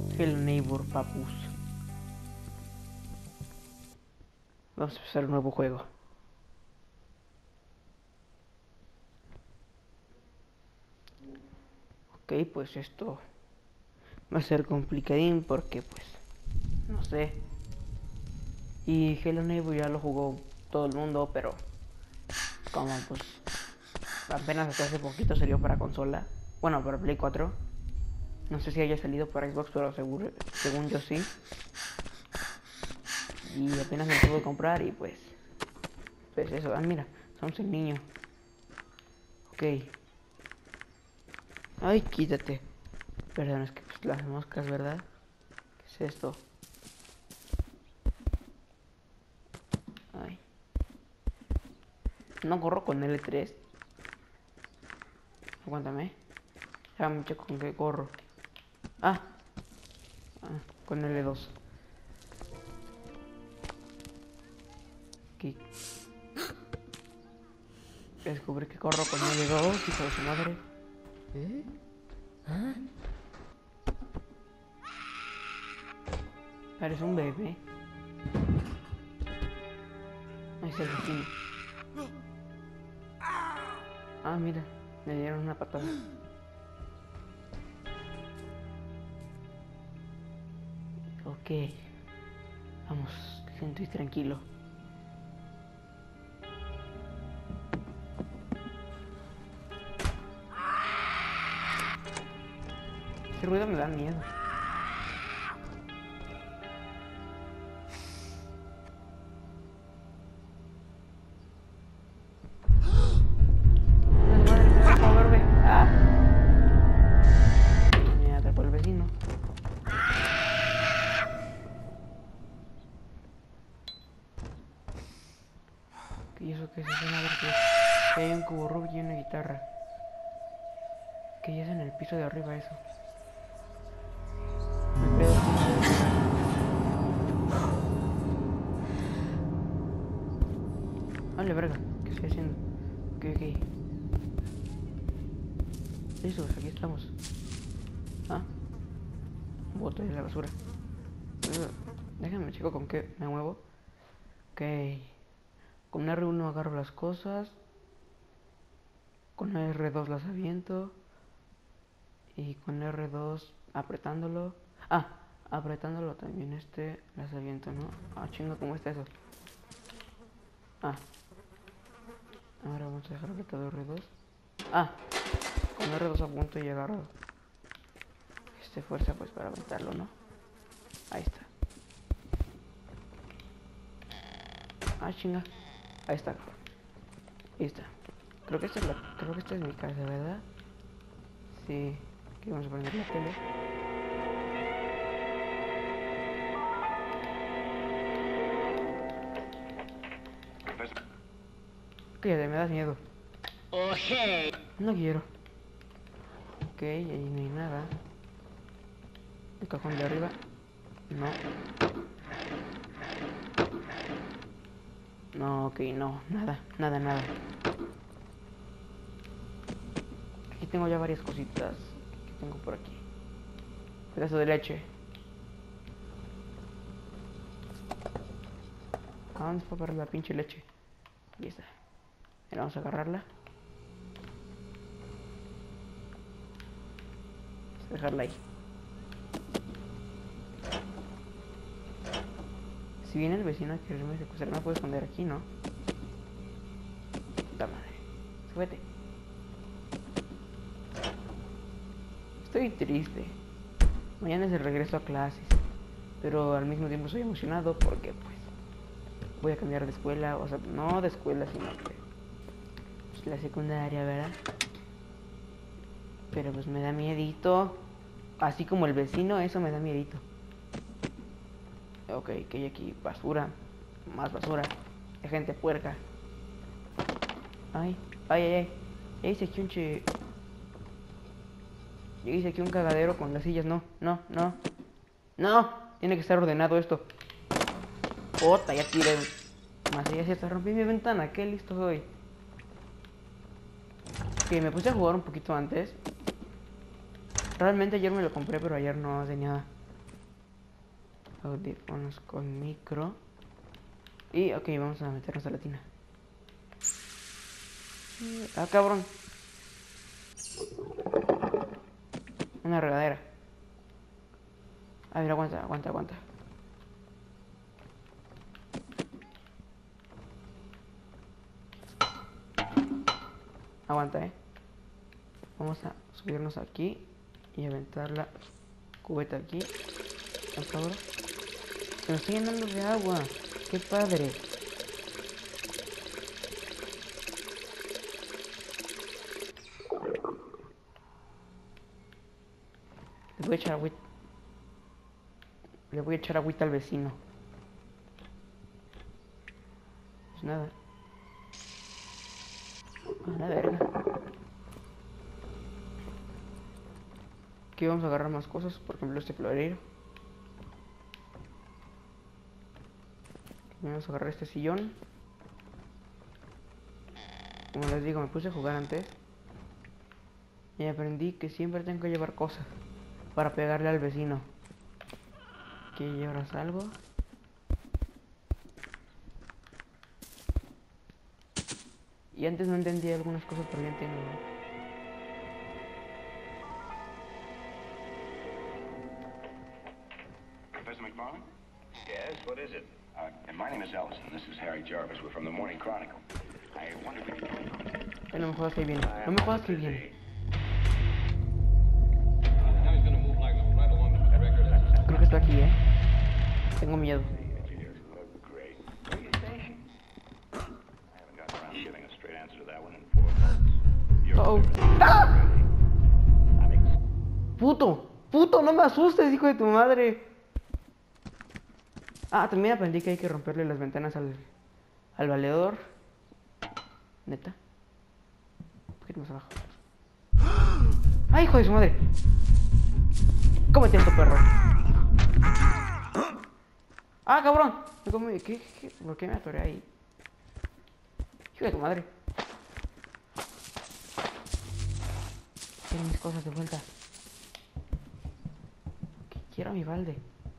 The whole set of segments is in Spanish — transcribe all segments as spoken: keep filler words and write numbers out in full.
Hello Neighbor, papus. Vamos a empezar un nuevo juego. Ok, pues esto va a ser complicadín porque pues no sé. Y Hello Neighbor ya lo jugó todo el mundo, pero como pues apenas hasta hace poquito salió para consola. Bueno, para Play cuatro. No sé si haya salido para Xbox, pero seguro, según yo sí. Y apenas me lo pude comprar y pues Pues eso, ah mira, somos el niño. Ok. Ay, quítate. Perdón, es que pues las moscas, ¿verdad? ¿Qué es esto? Ay. No corro con L tres. Aguántame. Ya me checo con qué corro. Ah. Ah, con L dos. Aquí. Descubrí que corro con L dos, hijo de su madre. ¿Eh? ¿Ah? Eres un bebé. Ahí es el vecino. Ah, mira. Me dieron una patada. Ok. Vamos, lento y tranquilo. Ese ruido me da miedo. Madre, me va a moverme. Ah. Me atrapó el vecino. ¿Y eso qué es? Es una que, que hay un cubo Rubik y una guitarra. Que ya es en el piso de arriba eso. Me pedo. Vale, verga. ¿Qué estoy haciendo? Ok, ok. Listo, aquí estamos. Ah, bote de la basura. Déjame checo con qué me muevo. Ok. Con R uno agarro las cosas. Con R dos las aviento. Y con R dos apretándolo. Ah, apretándolo también este las aviento, ¿no? Ah, chinga, ¿cómo está eso? Ah. Ahora vamos a dejar apretado R dos. Ah, con R dos a punto y agarro este fuerza pues para aventarlo, ¿no? Ahí está. Ah, chinga. Ahí está. Ahí está. Creo que esta es la, creo que esta es mi casa, ¿verdad? Sí. Aquí vamos a prender la tele. Cállate, me das miedo. Oje. No quiero. Ok, ahí no hay nada. El cajón de arriba. No. No, ok, no. Nada, nada, nada. Aquí tengo ya varias cositas. ¿Qué tengo por aquí? Pedazo de leche. ¿A dónde fue para la pinche leche? Aquí está. Ahora vamos a agarrarla. Vamos a dejarla ahí. Si viene el vecino a quererme secuestrar, me puedo esconder aquí, ¿no? Puta madre. Súbete. Estoy triste. Mañana es el regreso a clases. Pero al mismo tiempo estoy emocionado porque pues voy a cambiar de escuela. O sea, no de escuela, sino que pues, la secundaria, ¿verdad? Pero pues me da miedito. Así como el vecino, eso me da miedito. Ok, que hay aquí basura. Más basura. Hay gente puerca. Ay, ay, ay, ay. Ya hice aquí un che... Ya hice aquí un cagadero con las sillas. No, no, no. No, tiene que estar ordenado esto. Ota, ya tiré. Más ya se rompí mi ventana. Qué listo soy. Que me puse a jugar un poquito antes. Realmente ayer me lo compré, pero ayer no tenía audífonos con micro. Y ok, vamos a meternos a la tina. Ah, cabrón. Una regadera. A ver, aguanta, aguanta, aguanta. Aguanta, eh. Vamos a subirnos aquí y aventar la cubeta aquí. Hasta ahora. Se nos está llenando de agua. Qué padre. Le voy a echar agüita. Le voy a echar agüita al vecino. Pues nada. A la verga. Aquí vamos a agarrar más cosas. Por ejemplo, este florero. Vamos a agarrar este sillón. Como les digo, me puse a jugar antes. Y aprendí que siempre tengo que llevar cosas para pegarle al vecino. Aquí llevas algo. Y antes no entendía algunas cosas, pero ya entiendo. Professor McFarland? Yes, what is it? Uh, and my name is Ellison. This is Harry Jarvis. We're from the Morning Chronicle. I wonder if you can... No me jodas que viene. No me jodas que viene. Creo que está aquí, eh. Tengo miedo. Oh, oh. ¡Ah! Puto, puto, no me asustes, hijo de tu madre. Ah, también aprendí que hay que romperle las ventanas al, al valedor. Neta. Un poquito más abajo. ¡Ay, hijo de su madre! Cómete esto, perro. ¡Ah, cabrón! ¿Qué, qué, qué? ¿Por qué me atoré ahí? Hijo de tu madre. Quiero mis cosas de vuelta. Quiero mi balde.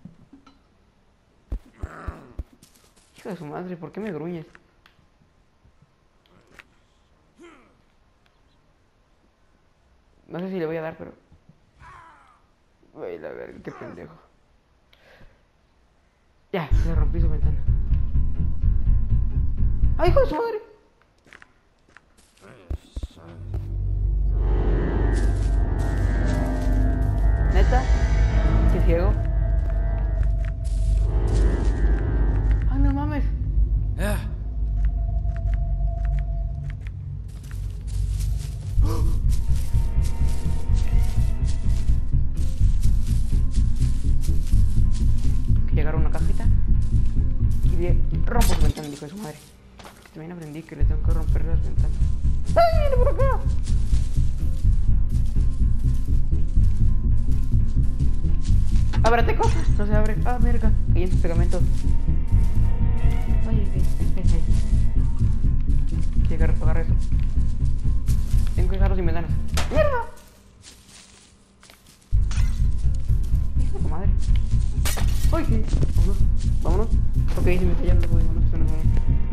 Hijo de su madre, ¿por qué me gruñes? No sé si le voy a dar, pero... Ay, la verga, qué pendejo. Ya, le rompí su ventana. ¡Ay, hijo de su madre! ¿Neta? ¿Qué ciego? ¡Ay, no mames! Llegaron a una cajita y le rompo su ventana, hijo de su madre. También aprendí que le tengo que romper las ventanas. ¡Ay, viene por acá! ¡Ábrete cosas! No se abre. ¡Ah, verga! Ahí en su pegamento. Oye, espérate. Llegar a apagar eso. Tengo que dejarlo sin ventanas. ¡Mierda! Hijo de tu madre. ¡Ay, sí! Vámonos. Vámonos. Ok, si me está yendo, pues vámonos. Vámonos, vámonos.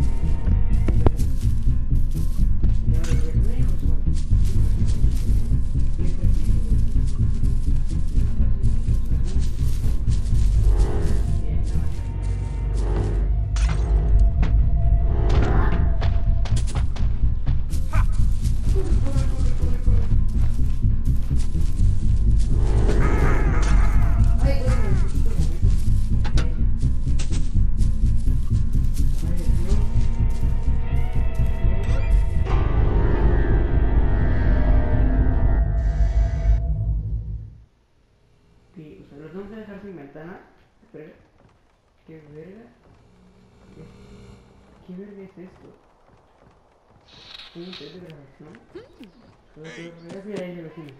¿Qué verga? ¿Qué verga es esto? ¿Un test de grabación? Refri ahí de vecino.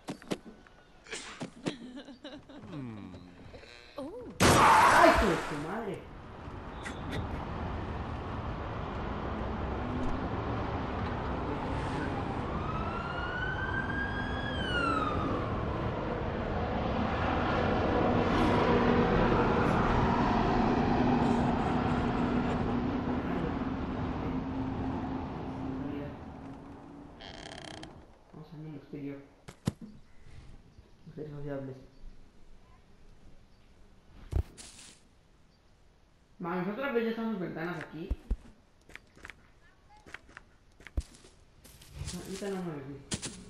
¡Ay, hijo de tu madre! deseables. Vamos, otra vez ya estamos ventanas aquí. No, ahorita no me vi.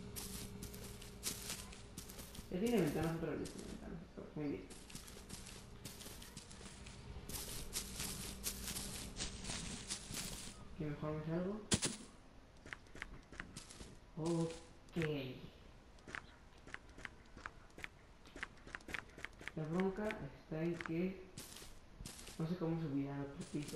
Ya tiene ventanas otra vez, tiene ventanas. Muy bien. Aquí mejor me salgo. Ok. La bronca está en que no sé cómo subir al otro piso.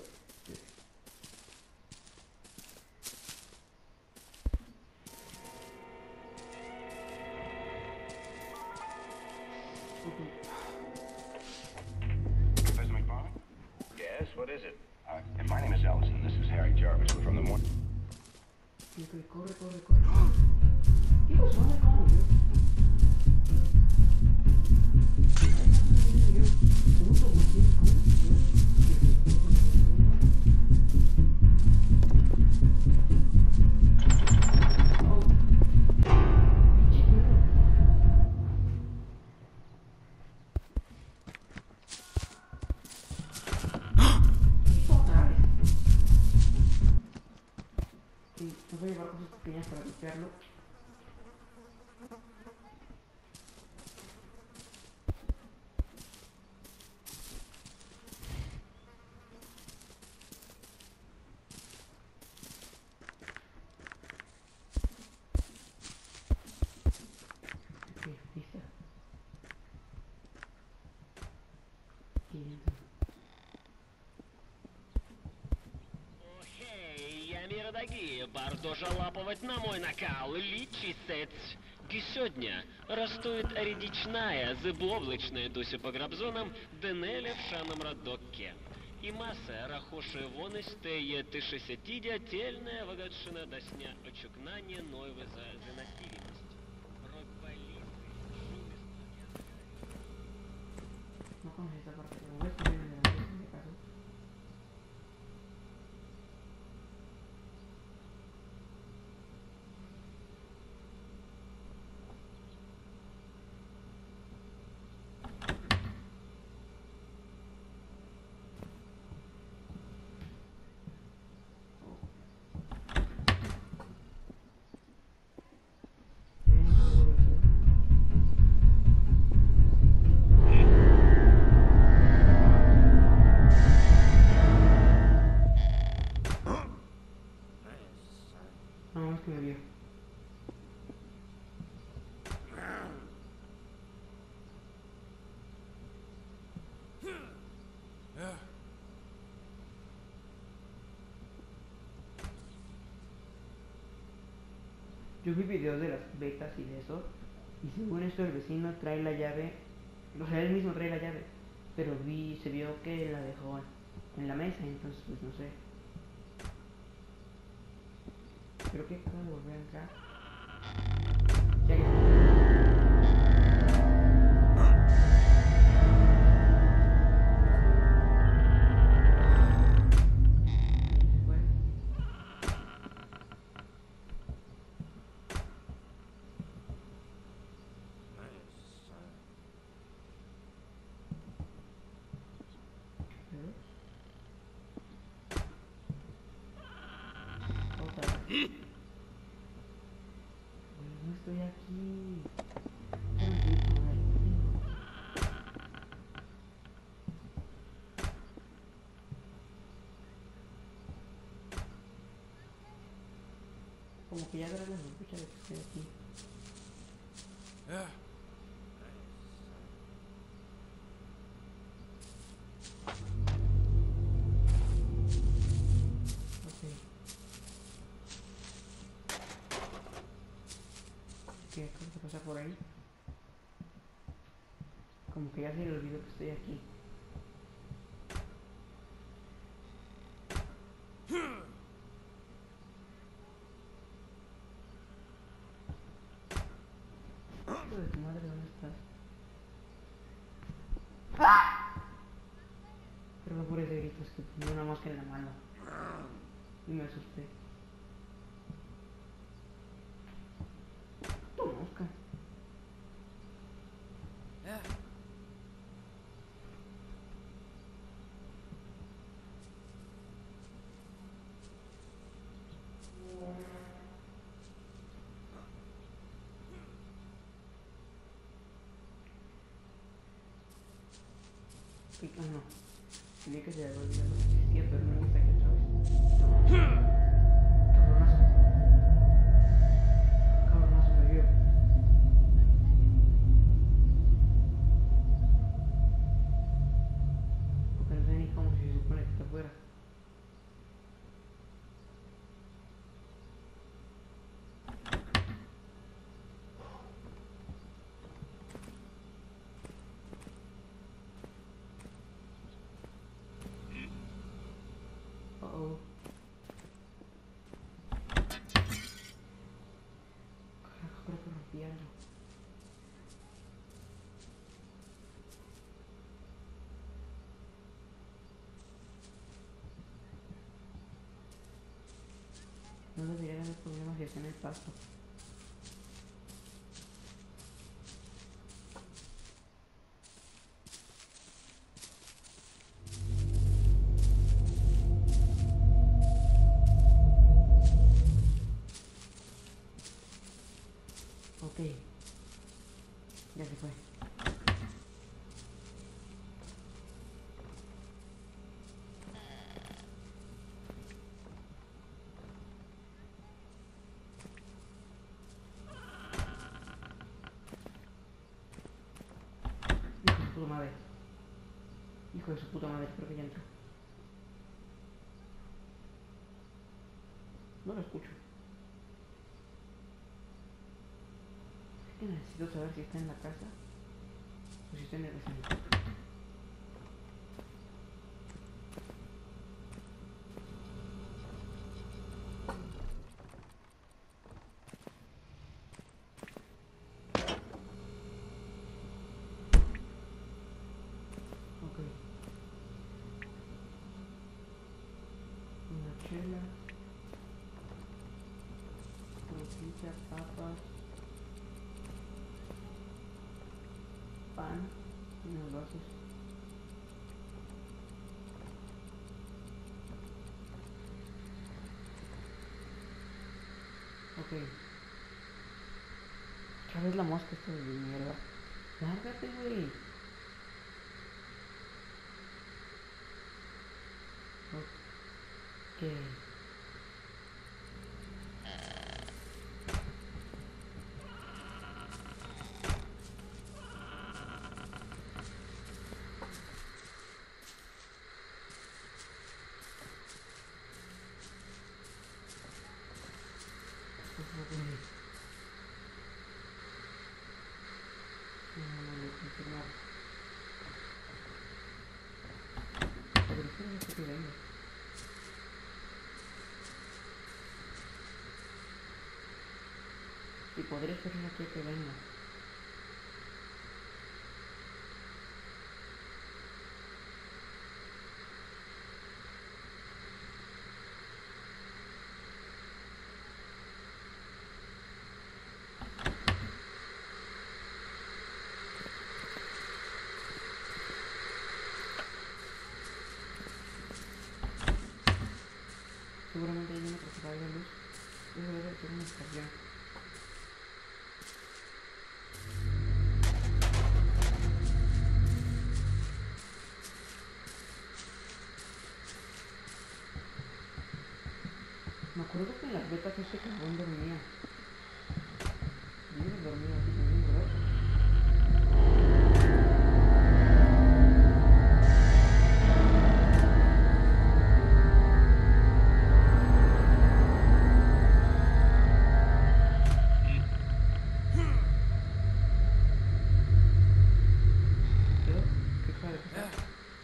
Professor McFarland? Yes, what is it? Uh, and my name is Ellison. This is Harry Jarvis. We're from the morning. Ok, corre, corre, corre. ¿Qué pasó? ¿Dónde acabo? Nos voy a llevar cosas pequeñas para limpiarlo. Ok, lista. Aquí dentro. Эй, мои дорогие, bardzo жалапывать на мой накал, личисец. Сегодня растует редичная, зыбовлачная Дуся по грабзонам, Денеля в шаном радокке. И масса рахоши вонестеє тишесятидя, тельная вагатшина досня очукнание нойвы за заносивимость. Рокбалисы, шумы студент. No conoces esta parte, pero voy a escribir en el en mi caso. No, es que me vio. Yo vi videos de las betas y de eso, y según esto el vecino trae la llave, o sea, él mismo trae la llave, pero vi, se vio que la dejó en la mesa, entonces pues no sé. Pero que acabo de volver a entrar. Ya que... No estoy aquí. Como que ya agarré la sospecha de que estoy aquí. ¿Qué? ¿Qué pasa por ahí? Como que ya se le olvidó que estoy aquí. Hijo de tu madre, ¿dónde estás? ¡Ah! Pero por ese grito es que tenía una mosca en la mano. Y me asusté. Tu mosca. Y, ah, no. Quería que se había olvidado que existía, pero no está aquí otra vez. Cabronazo. Cabronazo me vio. Porque no sé ni cómo se supone que está afuera. Uh-oh. Carajo, creo que rompí algo. No debería haber problemas si está en el pasto. Ok. Ya se fue. Hijo de su puta madre. Hijo de su puta madre, creo que ya entró. No lo escucho. Es que necesito saber si está en la casa o si está en el vecino. Ok. Una chela. Frutilla, papas. Pan. Y unos vasos. Ok. Otra vez la mosca esta de mierda. Lárgate, güey. Ok. Ok. No, no, no, confirmar. Pero espera que te venga. Y podría ser una que te venga. Seguramente hay una que se va a la luz. Eso debe ser una estación. Me acuerdo que en las betas este cabrón dormía. Yo no dormía aquí también, ¿verdad? ¿Qué? ¿Qué sabe? ¿Qué sabe?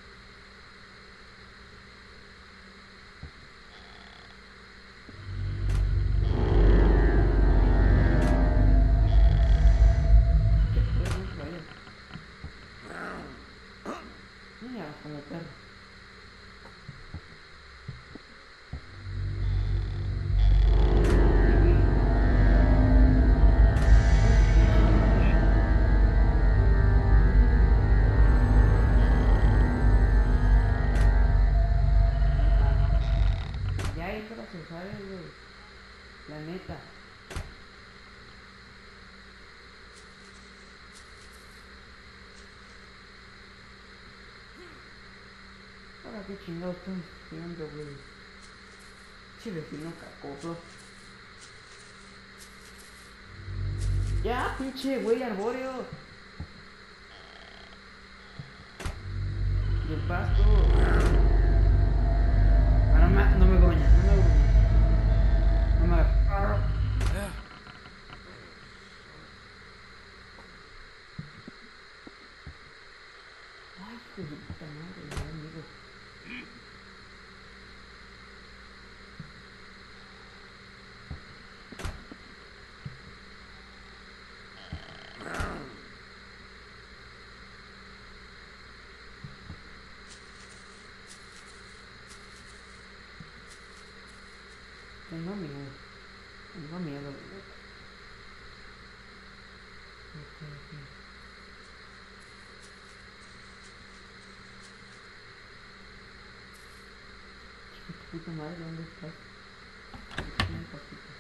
¿Qué fue? No te vayas. No me hagas como perro. Ya hay para usar, güey. La neta. ahora qué chingados estoy haciendo, güey. Che vecino cacoso. Ya, pinche güey arbóreo. Y el pasto. Ah, no me, no me goña, no me goña. No me agarra. Ay, hijo de su puta madre, me da miedo. Tengo miedo. Tengo miedo, la neta. Ok, ok. Chiquito, puta madre, ¿dónde estás? Aquí en el pastito.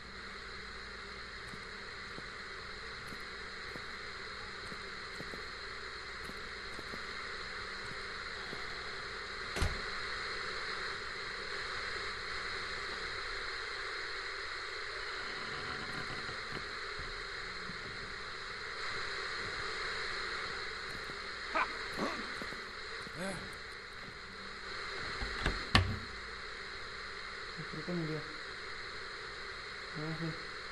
Creo que murió. Ahora sí.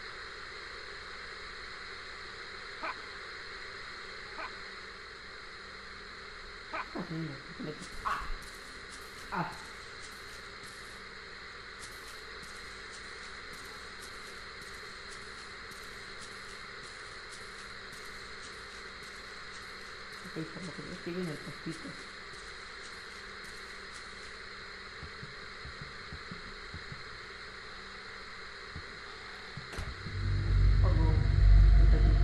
¿Qué estás haciendo? Le- ¡Ah! ¡Ah! Ok, por lo que veo sigue en el pastito. Oh, no. Está aquí.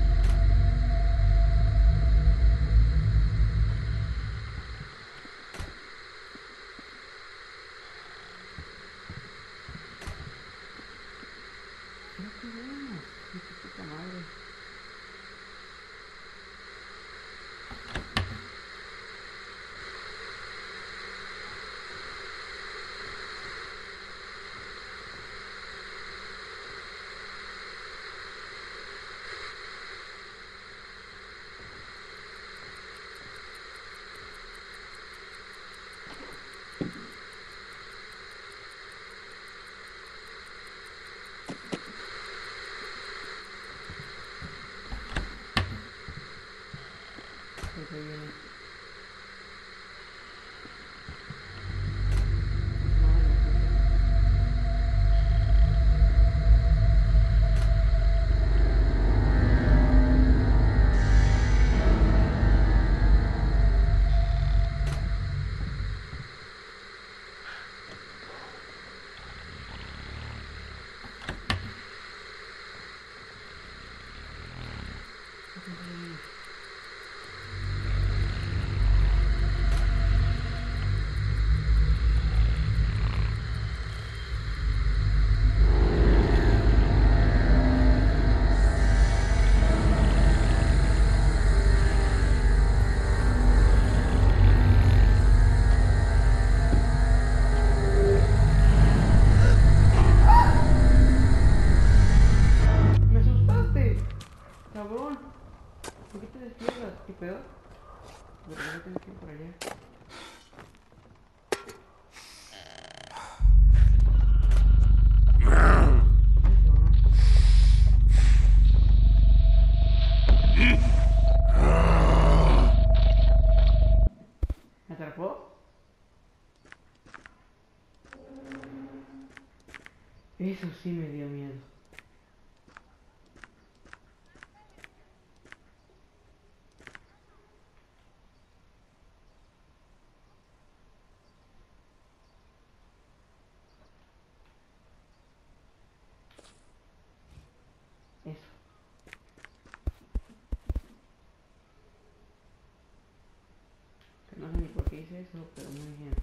Pero qué bueno. Qué puta madre. Creo que viene. Madre, me escucha. Creo que viene. ¡Me asustaste! ¡Cabrón! ¿Por qué te despiertas? ¿Qué pedo? ¿Por qué tienes que ir por allá? Ay, cabrón. ¿Me atrapó? Eso sí me dio miedo. Eso. Que no sé ni por qué hice eso, pero muy bien.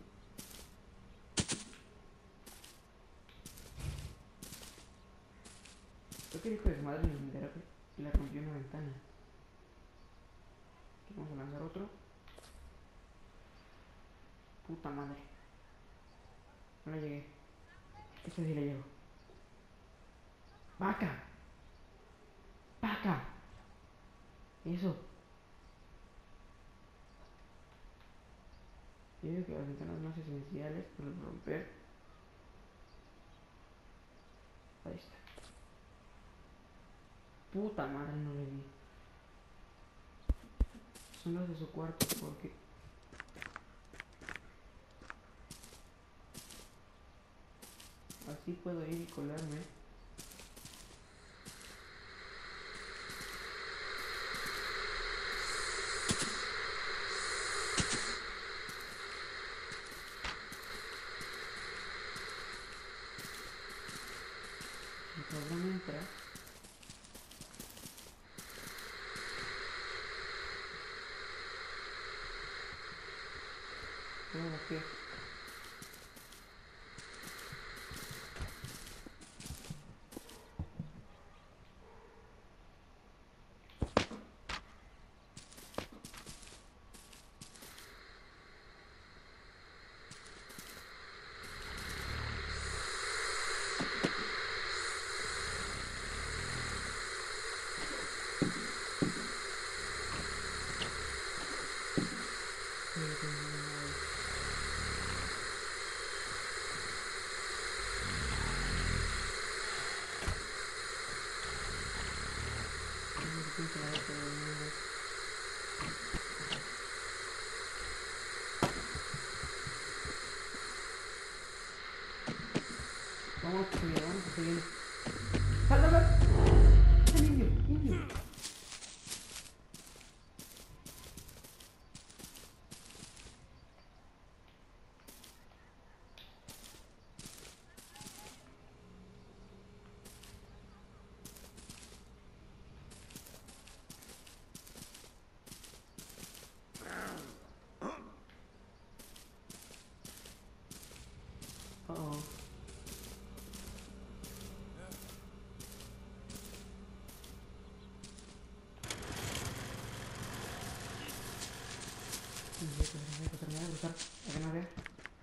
Creo que el hijo de su madre me enteró que le rompió una ventana. Aquí vamos a lanzar otro. puta madre. No le llegué. Este sí le llego. ¡Vaca! ¡Vaca! Eso. Yo digo que las ventanas más esenciales por romper. Ahí está. Puta madre, no le di. Son las de su cuarto porque... Así puedo ir y colarme. Si el cabrón entra... Luego aquí. Vamos a seguir, vamos a seguir. ¡Salta, salta! ¡Niño, niño! Uh-oh. Hay que terminar de buscar, para que no vea.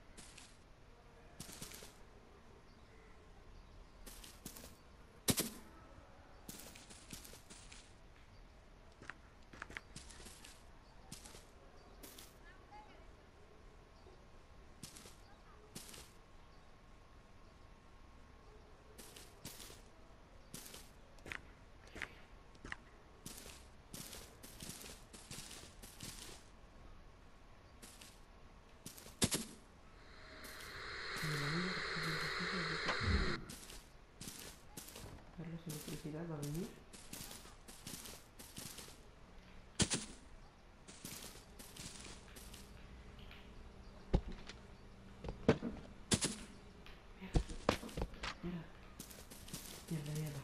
Darles electricidad, va a venir. Mierda, mierda, mierda.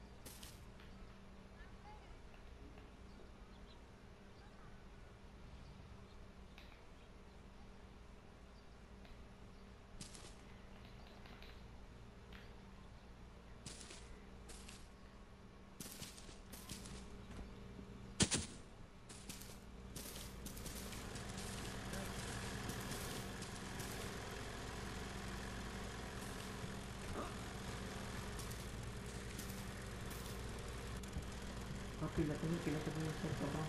Ok, la tengo que la tengo que hacer, cabrón.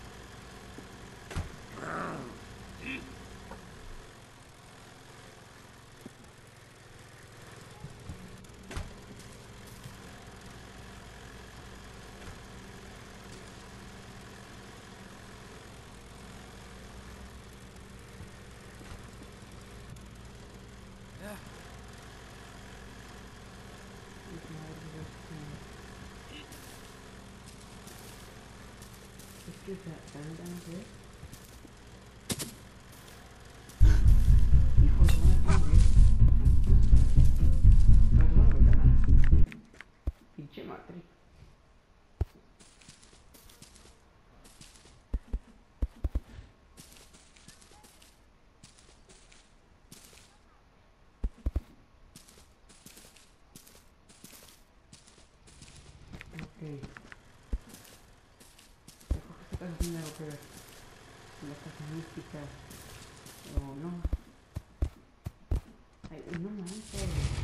Es que también tengo que ver. Hijo de madre, no es bueno que nada. Pinche matriz. Ok. Estas tienen algo que ver. Las casas místicas o no. Ay, no manches.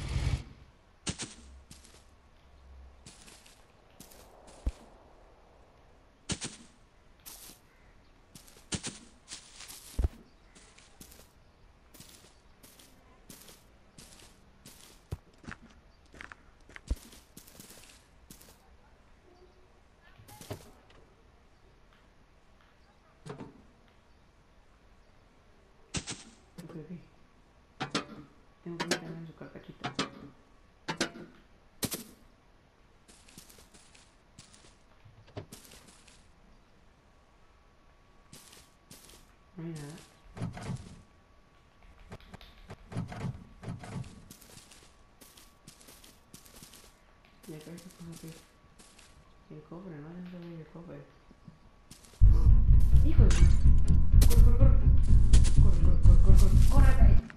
Ok, ok. Tengo que meterme en su carcachita. No hay nada. Y acá está como que el cofre, ¿no? Ya se ve el cofre. ¡Hijo de! ¡Corre, corre, corre! ¡Corre, corre, corre, corre! ¡Corre, corre! ¡Ahí!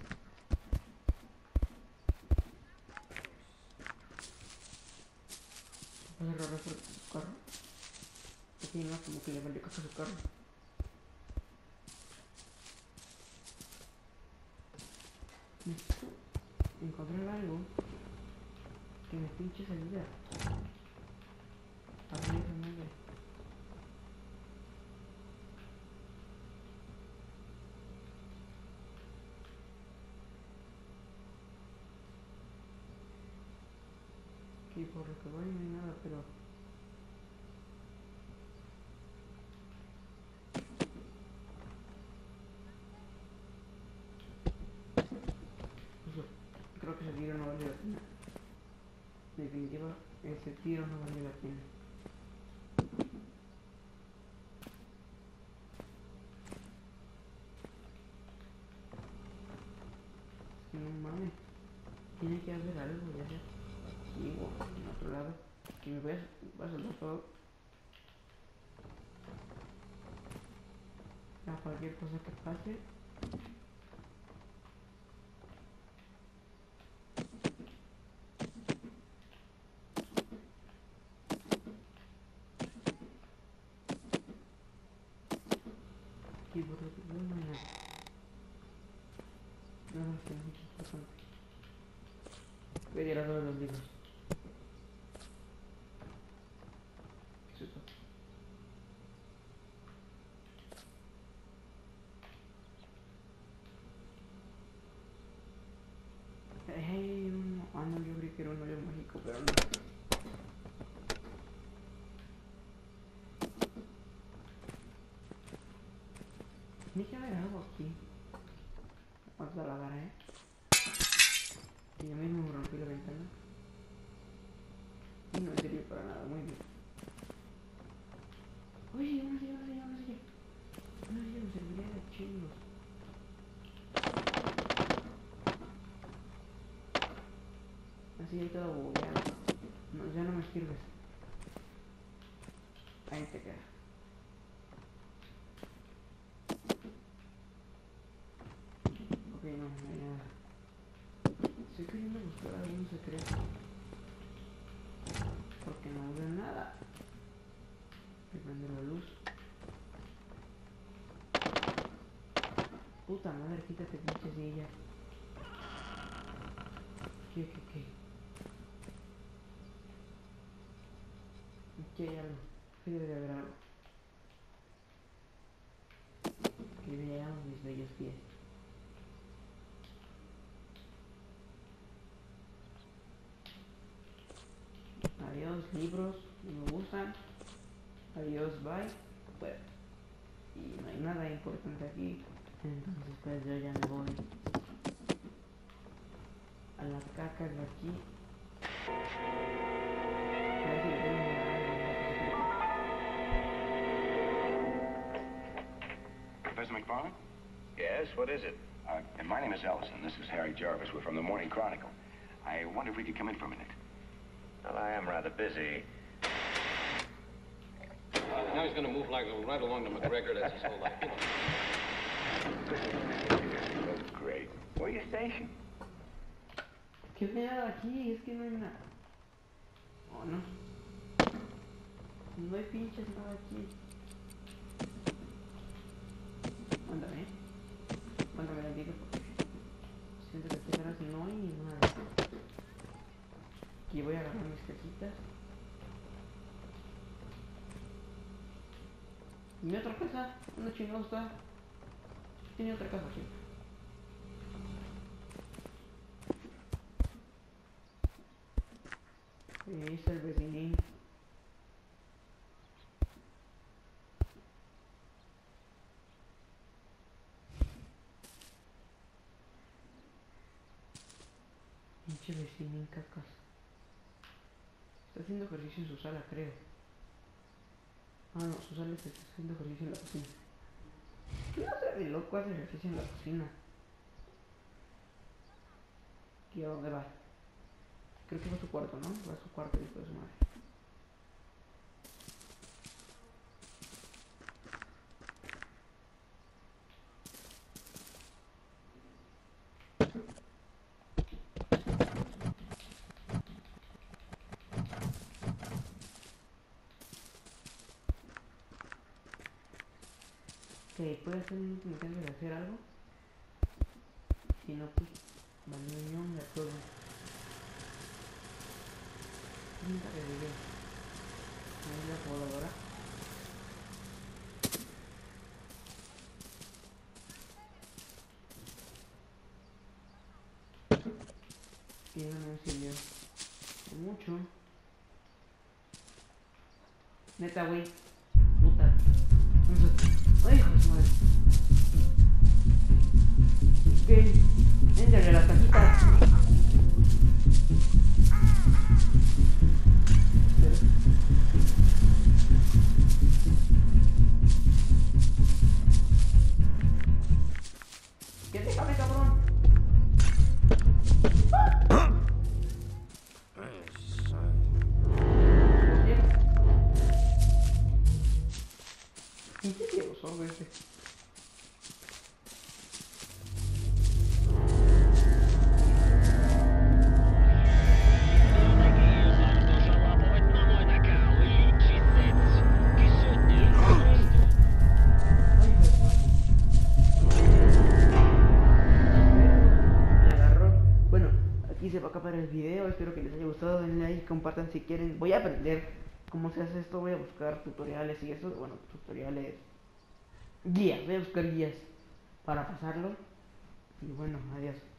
¿Pasa raro por su carro? Aquí no, como que le valió caca su carro. Necesito encontrar algo que me pinche salida. Abrir esa madre. Y por lo que voy no hay nada, pero... Pues, creo que ese tiro no vale la pena. En definitiva, ese tiro no vale la pena. No mames. Tiene que haber algo, ya sea aquí o en otro lado. Que me ves, va a soltar todo. A cualquier cosa que pase. Y por lo que veo no hay nada. No, no, que no es importante. Voy a tirar todos los libros. ¿Qué es eso? Hey, uno. Ah, no, yo creí que era un hoyo mágico, pero no. Tiene que haber algo aquí. Vamos a la vara, eh. Y yo mismo me rompí la ventana. Y no me sirvió para nada, muy bien. Oye, una silla, una silla, una silla. Una silla me serviría de chingos. Así ahí todo bugueado. No, ya no me sirves. Ahí te quedas. Ok, no, no hay nada. Estoy queriendo buscar algún secreto. Porque no veo nada. Voy a prender la luz. Puta madre, quítate pinche silla. ¿Qué, qué, qué? Aquí hay algo. Aquí debe de haber algo. Que veamos mis bellos pies. Adiós, libros, no me gustan. Adiós, bye. Pues, y no hay nada importante aquí. Entonces, pues yo ya me voy a las cacas de aquí. A ver si le tengo Professor McFarland? Yes, what is it? Uh, and my name is Ellison. This is Harry Jarvis. We're from the Morning Chronicle. I wonder if we could come in for a minute. Well, I am rather busy. Uh, now he's going to move like right along to McGregor. That's his whole life. That's great. Where are you stationed? ¿Qué pedo aquí? Es que no hay nada. Oh, no. No hay pinches nada aquí. Mándame. Mándame la vida porque siento que aquí atrás no Aquí voy a agarrar mis cajitas. Mi otra casa, ¿dónde chingados está? Tiene otra casa aquí. Ahí está el vecinín. Pinche vecinín cacas. Está haciendo ejercicio en su sala, creo. Ah, no, su sala está haciendo ejercicio en la cocina. ¿Qué hace de loco hace ejercicio en la cocina? ¿Y a dónde va? Creo que va a su cuarto, ¿no? Va a su cuarto, hijo de su madre. Ok, ¿puede hacer un último intento de hacer algo? Si no, pues... Mañón de todo. Nunca le diré. Ahí la voladora. Y no me sirvió mucho. Neta, güey. Puta. Ay, hijo de su madre. Ok. Éntrale las cajitas. ¿Qué te cabe, cabrón? ¿En qué tiempo son este? Se va a acabar el video, espero que les haya gustado, denle like, compartan si quieren. Voy a aprender cómo se hace esto, voy a buscar tutoriales y eso, bueno, tutoriales, guías, voy a buscar guías para pasarlo. Y bueno, adiós.